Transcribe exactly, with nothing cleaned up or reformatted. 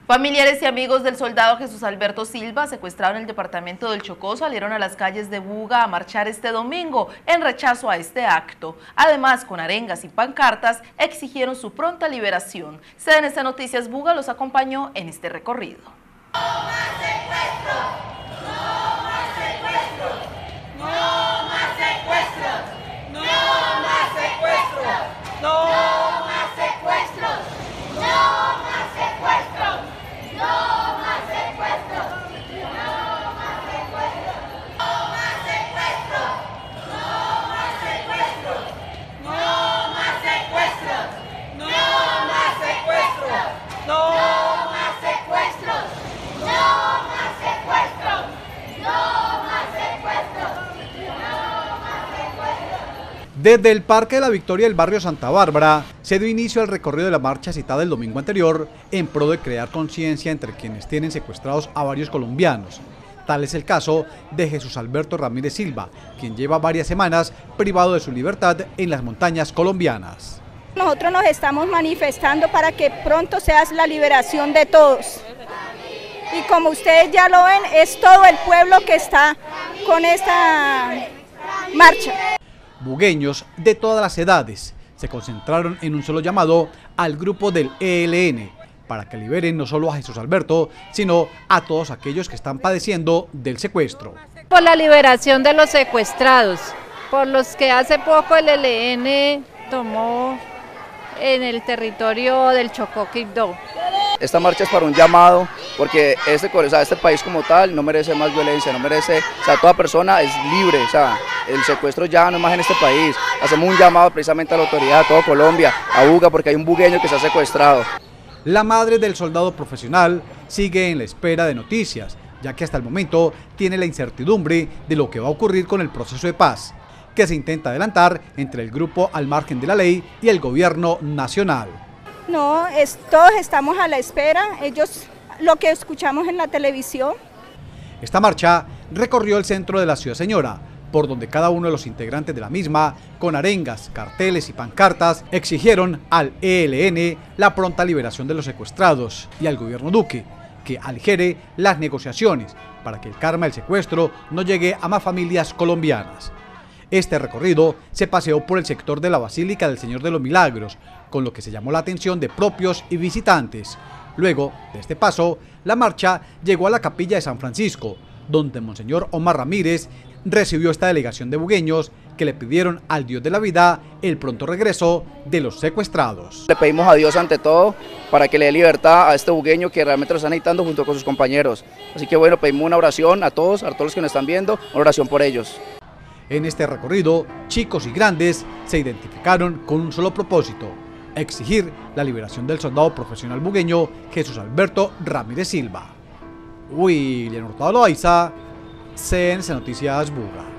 Familiares y amigos del soldado Jesús Alberto Silva, secuestrado en el departamento del Chocó, salieron a las calles de Buga a marchar este domingo en rechazo a este acto. Además, con arengas y pancartas, exigieron su pronta liberación. C N C Noticias Buga los acompañó en este recorrido. ¡No más secuestros! ¡No más secuestros! ¡No más secuestros! ¡No más secuestros! ¡No más secuestros! ¡No más secuestros! ¡No más secuestros! ¡No más secuestros! ¡No más secuestros! ¡No más secuestros! ¡No más secuestros! ¡No más secuestros! ¡No más secuestros! ¡No más secuestros! ¡No más secuestros! ¡No más secuestros! Desde el Parque de la Victoria del barrio Santa Bárbara se dio inicio al recorrido de la marcha citada el domingo anterior en pro de crear conciencia entre quienes tienen secuestrados a varios colombianos. Tal es el caso de Jesús Alberto Ramírez Silva, quien lleva varias semanas privado de su libertad en las montañas colombianas. Nosotros nos estamos manifestando para que pronto sea la liberación de todos. Y como ustedes ya lo ven, es todo el pueblo que está con esta marcha. Bugueños de todas las edades se concentraron en un solo llamado al grupo del E L N para que liberen no solo a Jesús Alberto, sino a todos aquellos que están padeciendo del secuestro. Por la liberación de los secuestrados, por los que hace poco el E L N tomó en el territorio del Chocó Quibdó. Esta marcha es para un llamado, porque este, o sea, este país como tal no merece más violencia, no merece, o sea, toda persona es libre, o sea, el secuestro ya no es más en este país. Hacemos un llamado precisamente a la autoridad, a todo Colombia, a Buga, porque hay un bugueño que se ha secuestrado. La madre del soldado profesional sigue en la espera de noticias, ya que hasta el momento tiene la incertidumbre de lo que va a ocurrir con el proceso de paz, que se intenta adelantar entre el grupo al margen de la ley y el gobierno nacional. No, es, todos estamos a la espera, ellos lo que escuchamos en la televisión. Esta marcha recorrió el centro de la Ciudad Señora, por donde cada uno de los integrantes de la misma, con arengas, carteles y pancartas, exigieron al E L N la pronta liberación de los secuestrados y al gobierno Duque, que aligere las negociaciones para que el karma del secuestro no llegue a más familias colombianas. Este recorrido se paseó por el sector de la Basílica del Señor de los Milagros, con lo que se llamó la atención de propios y visitantes. Luego de este paso, la marcha llegó a la capilla de San Francisco, donde Monseñor Omar Ramírez recibió esta delegación de bugueños que le pidieron al Dios de la vida el pronto regreso de los secuestrados. Le pedimos a Dios ante todo para que le dé libertad a este bugueño que realmente lo está necesitando junto con sus compañeros. Así que bueno, pedimos una oración a todos, a todos los que nos están viendo, una oración por ellos. En este recorrido, chicos y grandes se identificaron con un solo propósito: exigir la liberación del soldado profesional bugueño Jesús Alberto Ramírez Silva. William Hurtado Loaiza, C N C Noticias Buga.